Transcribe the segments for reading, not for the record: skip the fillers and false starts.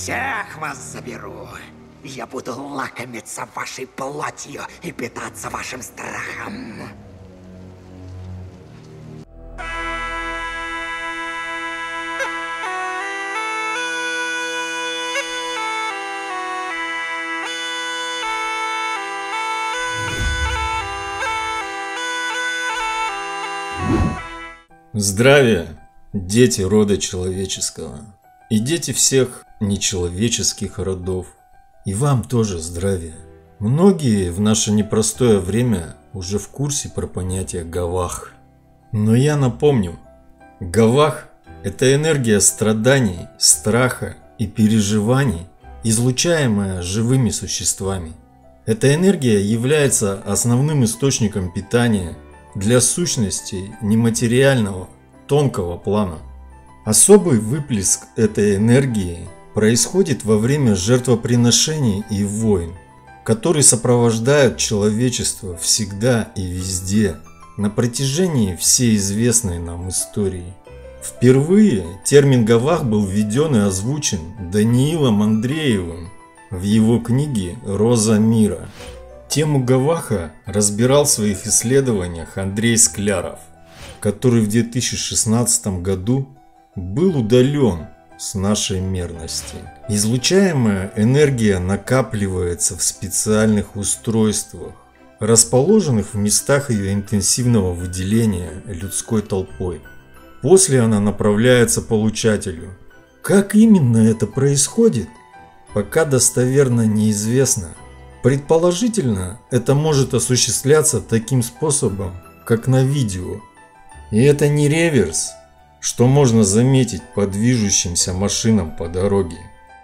Всех вас заберу. Я буду лакомиться вашей плотью и питаться вашим страхом. Здравия, дети рода человеческого и дети всех нечеловеческих родов. И вам тоже здравия. Многие в наше непростое время уже в курсе про понятие Гавах. Но я напомню, Гавах – это энергия страданий, страха и переживаний, излучаемая живыми существами. Эта энергия является основным источником питания для сущностей нематериального, тонкого плана. Особый выплеск этой энергии происходит во время жертвоприношений и войн, которые сопровождают человечество всегда и везде на протяжении всей известной нам истории. Впервые термин Гавах был введен и озвучен Даниилом Андреевым в его книге «Роза мира». Тему Гаваха разбирал в своих исследованиях Андрей Скляров, который в 2016 году был удален с нашей мерности. Излучаемая энергия накапливается в специальных устройствах, расположенных в местах ее интенсивного выделения людской толпой. После она направляется получателю. Как именно это происходит, пока достоверно неизвестно. Предположительно, это может осуществляться таким способом, как на видео. И это не реверс, что можно заметить по движущимся машинам по дороге.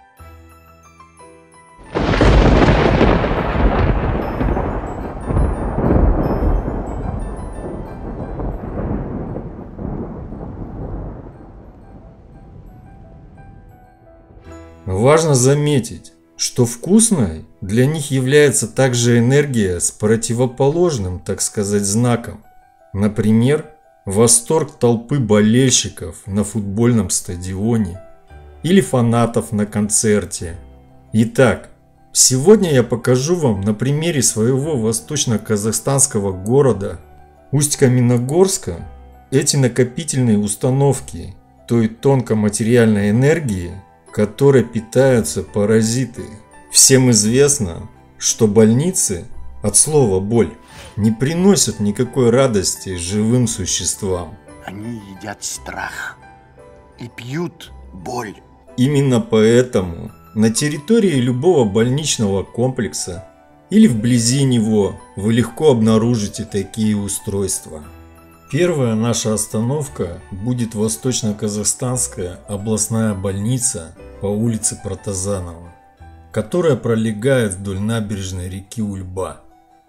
Важно заметить, что вкусной для них является также энергия с противоположным, так сказать, знаком. Например, восторг толпы болельщиков на футбольном стадионе или фанатов на концерте. Итак, сегодня я покажу вам на примере своего восточно-казахстанского города Усть-Каменогорска эти накопительные установки той тонкоматериальной энергии, которой питаются паразиты. Всем известно, что больницы, от слова «боль», не приносят никакой радости живым существам. Они едят страх и пьют боль. Именно поэтому на территории любого больничного комплекса или вблизи него вы легко обнаружите такие устройства. Первая наша остановка будет Восточно-Казахстанская областная больница по улице Протазанова, которая пролегает вдоль набережной реки Ульба.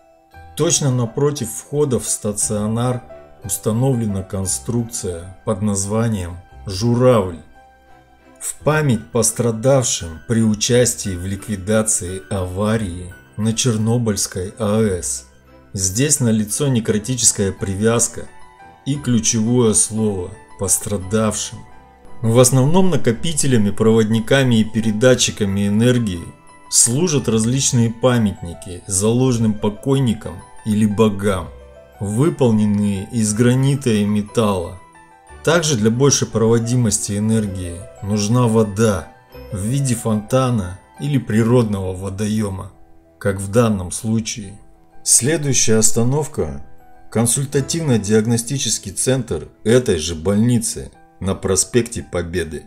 Точно напротив входа в стационар установлена конструкция под названием «Журавль» в память пострадавшим при участии в ликвидации аварии на Чернобыльской АЭС. Здесь налицо некротическая привязка и ключевое слово «пострадавшим». В основном накопителями, проводниками и передатчиками энергии служат различные памятники заложенным покойникам или богам, выполненные из гранита и металла. Также для большей проводимости энергии нужна вода в виде фонтана или природного водоема, как в данном случае. Следующая остановка – консультативно-диагностический центр этой же больницы на проспекте Победы.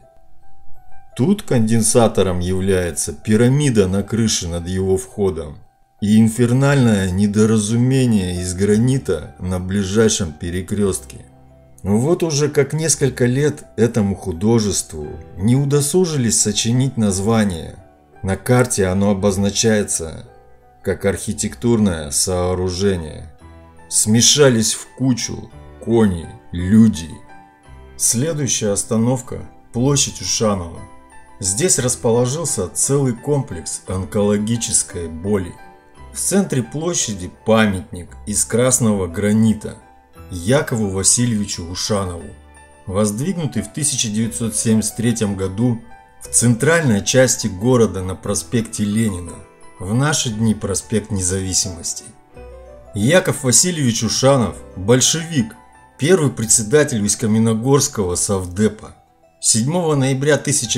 Тут конденсатором является пирамида на крыше над его входом и инфернальное недоразумение из гранита на ближайшем перекрестке. Вот уже как несколько лет этому художеству не удосужились сочинить название. На карте оно обозначается как архитектурное сооружение. Смешались в кучу кони, люди. Следующая остановка – площадь Ушанова. Здесь расположился целый комплекс онкологической боли. В центре площади памятник из красного гранита Якову Васильевичу Ушанову, воздвигнутый в 1973 году в центральной части города на проспекте Ленина, в наши дни проспект Независимости. Яков Васильевич Ушанов – большевик, первый председатель Усть-Каменогорского совдепа. 7 ноября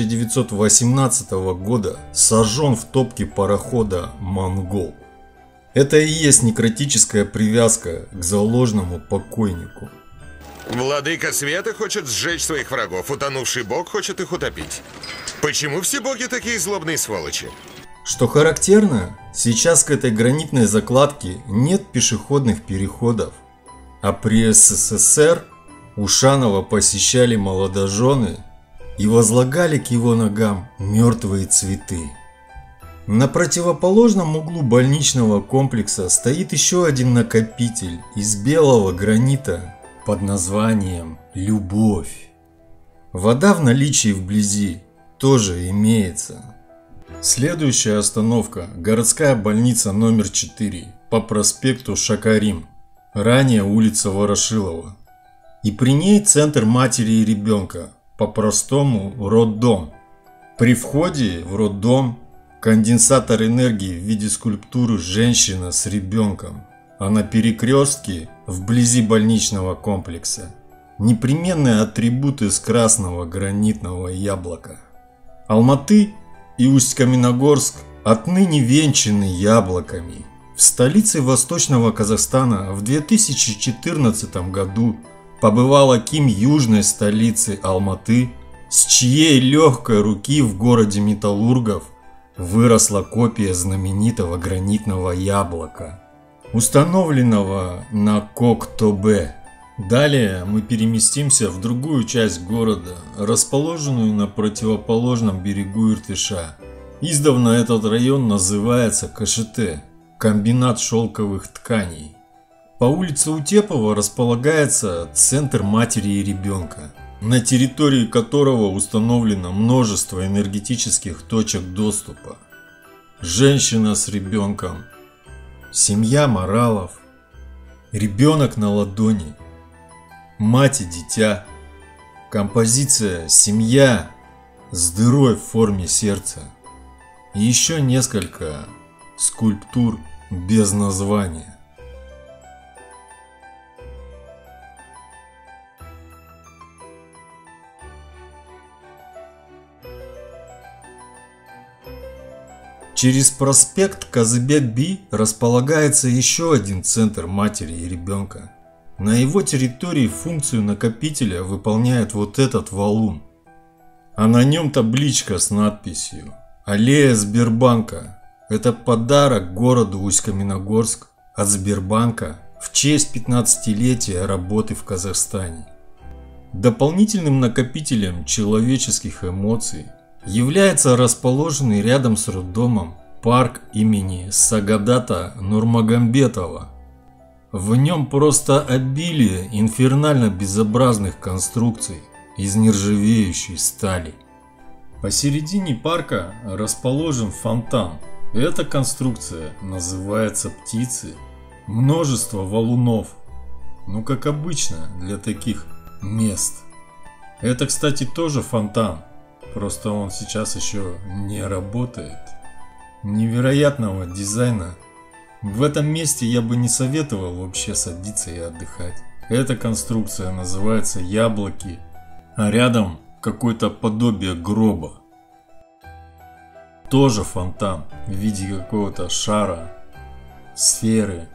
1918 года сожжен в топке парохода «Монгол». Это и есть некротическая привязка к заложенному покойнику. Владыка света хочет сжечь своих врагов, утонувший бог хочет их утопить. Почему все боги такие злобные сволочи? Что характерно, сейчас к этой гранитной закладке нет пешеходных переходов, а при СССР Ушанова посещали молодожены и возлагали к его ногам мертвые цветы. На противоположном углу больничного комплекса стоит еще один накопитель из белого гранита под названием «Любовь». Вода в наличии вблизи тоже имеется. Следующая остановка – городская больница номер 4 по проспекту Шакарим, ранее улица Ворошилова. И при ней центр матери и ребенка, по-простому роддом. При входе в роддом конденсатор энергии в виде скульптуры женщина с ребенком, а на перекрестке вблизи больничного комплекса непременные атрибуты из красного гранитного яблока. Алматы и Усть-Каменогорск отныне венчаны яблоками. В столице Восточного Казахстана в 2014 году побывал аким южной столицы Алматы, с чьей легкой руки в городе металлургов выросла копия знаменитого гранитного яблока, установленного на Коктобе. Далее мы переместимся в другую часть города, расположенную на противоположном берегу Иртыша. Издавна этот район называется КШТ – комбинат шелковых тканей. По улице Утепова располагается центр матери и ребенка, на территории которого установлено множество энергетических точек доступа. Женщина с ребенком, семья Моралов, ребенок на ладони, мать и дитя, композиция «Семья» с дырой в форме сердца и еще несколько скульптур без названия. Через проспект Казыбек-Би располагается еще один центр матери и ребенка. На его территории функцию накопителя выполняет вот этот валун. А на нем табличка с надписью «Аллея Сбербанка». Это подарок городу Усть-Каменогорск от Сбербанка в честь 15-летия работы в Казахстане. Дополнительным накопителем человеческих эмоций является расположенный рядом с роддомом парк имени Сагадата Нурмагомбетова. В нем просто обилие инфернально безобразных конструкций из нержавеющей стали. Посередине парка расположен фонтан. Эта конструкция называется «Птицы». Множество валунов. Ну, как обычно для таких мест. Это, кстати, тоже фонтан. Просто он сейчас еще не работает. Невероятного дизайна. В этом месте я бы не советовал вообще садиться и отдыхать. Эта конструкция называется «Яблоки», а рядом какое-то подобие гроба. Тоже фонтан в виде какого-то шара, сферы.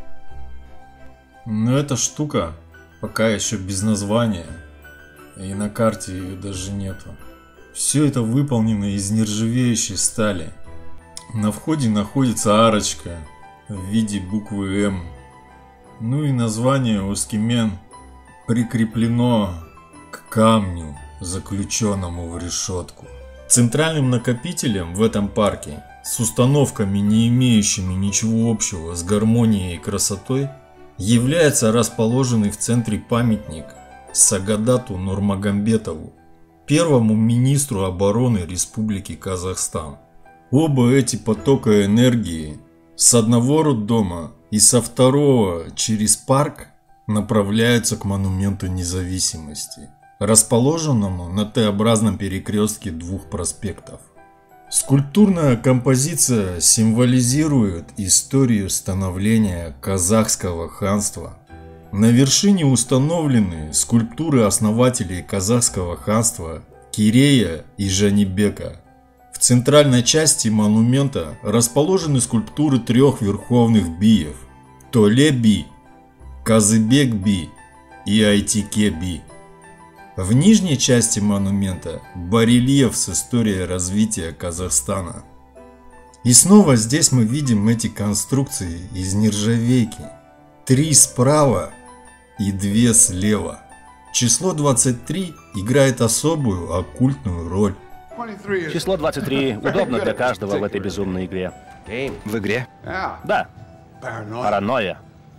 Но эта штука пока еще без названия, и на карте ее даже нету. Все это выполнено из нержавеющей стали. На входе находится арочка в виде буквы М. Ну и название Оскимен прикреплено к камню, заключенному в решетку. Центральным накопителем в этом парке, с установками, не имеющими ничего общего с гармонией и красотой, является расположенный в центре памятник Сагадату Нурмагомбетову, первому министру обороны Республики Казахстан. Оба эти потока энергии с одного роддома и со второго через парк направляются к монументу независимости. расположенному на Т-образном перекрестке двух проспектов. Скульптурная композиция символизирует историю становления казахского ханства. На вершине установлены скульптуры основателей казахского ханства Кирея и Жанибека. В центральной части монумента расположены скульптуры трех верховных биев – Толе би, Казыбек би и Айтике би. В нижней части монумента барельеф с историей развития Казахстана. И снова здесь мы видим эти конструкции из нержавейки. 3 справа и 2 слева. Число 23 играет особую оккультную роль. Число 23 удобно для каждого в этой безумной игре. В игре? Да, паранойя.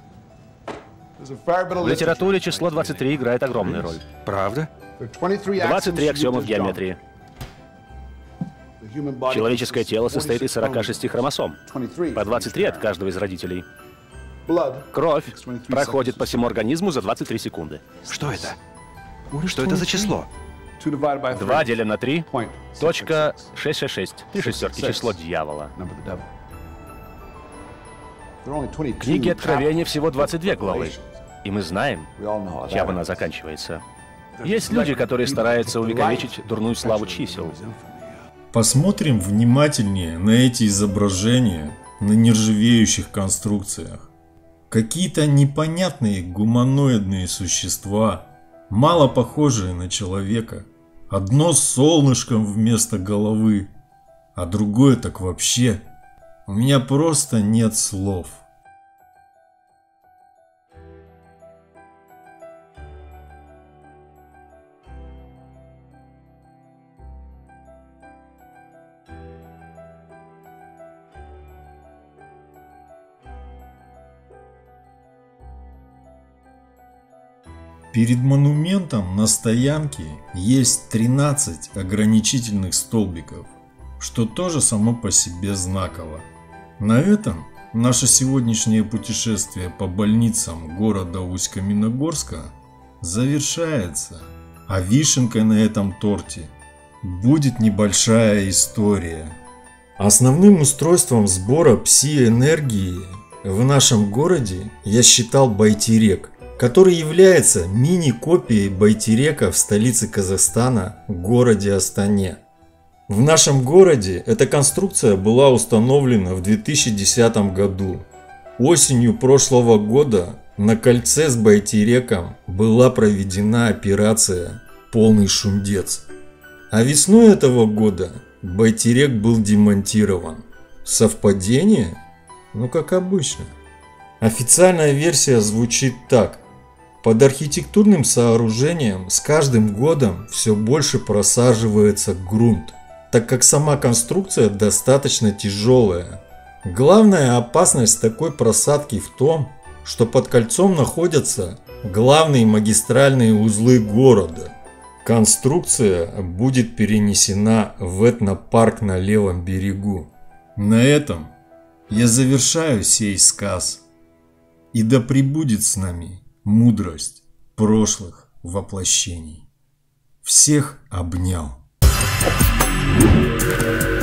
В литературе число 23 играет огромную роль. Правда? 23 аксиомы в геометрии. Человеческое тело состоит из 46 хромосом, по 23 от каждого из родителей. Кровь проходит по всему организму за 23 секунды. Что это? Что это за число? 2 делим на 3, точка 666. 3 шестерки, число дьявола. В книге Откровения всего 22 главы, и мы знаем, чем она заканчивается. Есть люди, которые стараются увековечить дурную славу чисел. Посмотрим внимательнее на эти изображения на нержавеющих конструкциях. Какие-то непонятные гуманоидные существа, мало похожие на человека. Одно с солнышком вместо головы, а другое так вообще. У меня просто нет слов. Перед монументом на стоянке есть 13 ограничительных столбиков, что тоже само по себе знаково. На этом наше сегодняшнее путешествие по больницам города Усть-Каменогорска завершается, а вишенкой на этом торте будет небольшая история. Основным устройством сбора пси-энергии в нашем городе я считал байтерек, который является мини-копией байтерека в столице Казахстана, городе Астане. В нашем городе эта конструкция была установлена в 2010 году. Осенью прошлого года на кольце с байтереком была проведена операция «Полный шундец». А весной этого года байтерек был демонтирован. Совпадение? Ну, как обычно. Официальная версия звучит так. Под архитектурным сооружением с каждым годом все больше просаживается грунт, так как сама конструкция достаточно тяжелая. Главная опасность такой просадки в том, что под кольцом находятся главные магистральные узлы города. Конструкция будет перенесена в этнопарк на левом берегу. На этом я завершаю сей сказ. И да пребудет с нами мудрость прошлых воплощений. Всех обнял.